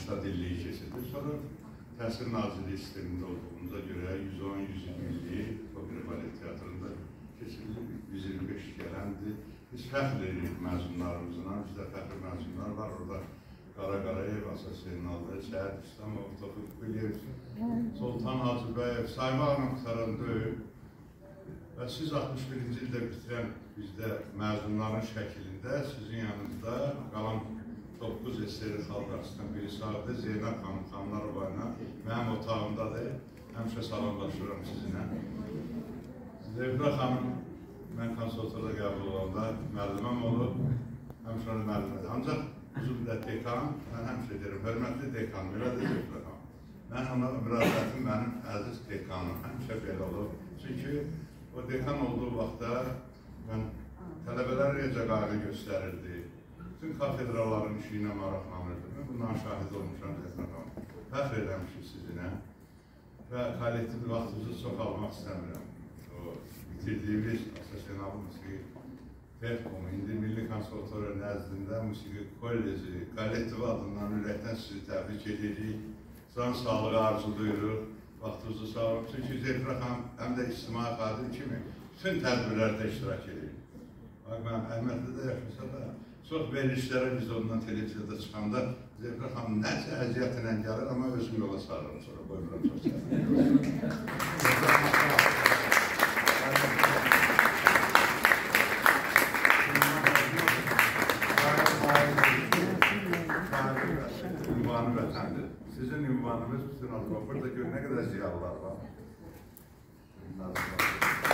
80 illiyi keçirdik. Sonra Təhsil Nazirliyi sistemində olduğumuza görə 110-120 illiyi Opera Balet Teatrında keçirilib, 125 gələndir. Biz fəxr edirik məzunlarımızla, bizdə fəxr məzunlar var. Orada Qara Qarayev, Asas Zeynaldır, Şəhər İslamov, Tofiq Biliyev, Sultan Hacıbəyev, saymaqla qutaran deyil. Və siz 61-ci ildə bitirən bizdə məzunların şəklində sizin yanınızda qalan 9 eseri xalq arasından biri sağdır. Zeynəb xanım, Xanlarova ilə mənim otağımdadır. Həmişə salamlaşıram sizinlə. Zevra xanım, mən konsultada qəbul olanda müəlliməm olub, həmişə onu müəllimədir. Ancaq uzun müddət dekan, mən həmişə deyirəm, hörmətli dekan, belədir Zevra xanım. Mən ona müraciətim, mənim əziz dekanım, həmişə belə olub. Çünki o dekan olduğu vaxtda mən tələbələr necə qayğı göstərirdi. Bütün katedraların işi ilə maraqlanırdı. Mən bundan şahid olmuşam, fəxr eləmişik sizinə və kollektiv vaxtınızı çox almaq istəmirəm. O bitirdiyimiz Asasiyonal Musiqi Texnikum, indi Milli Konservatoriya nəzdində Musiqi Kolleci, kollektiv adından ürəkdən sizi təbrik edirik. Can sağlığı arzuluyuruq, vaxtınızı sağ olun. Çünki Zevra xanım həm də ictimai xadim kimi bütün tədbirlərdə iştirak edir. Mən Əhmədlidə yaşasa da çox verilişlərə biz ondan televiziyada çıxanda Zevra xanım nəsə əziyyətlə gəlir, amma özüm yola sarırım sonra, qoymuram çox səhəm. Ünvanı vətəndir. Sizin ünvanınız bütün Azərbaycan. Burada gör nə qədər ziyalılar var.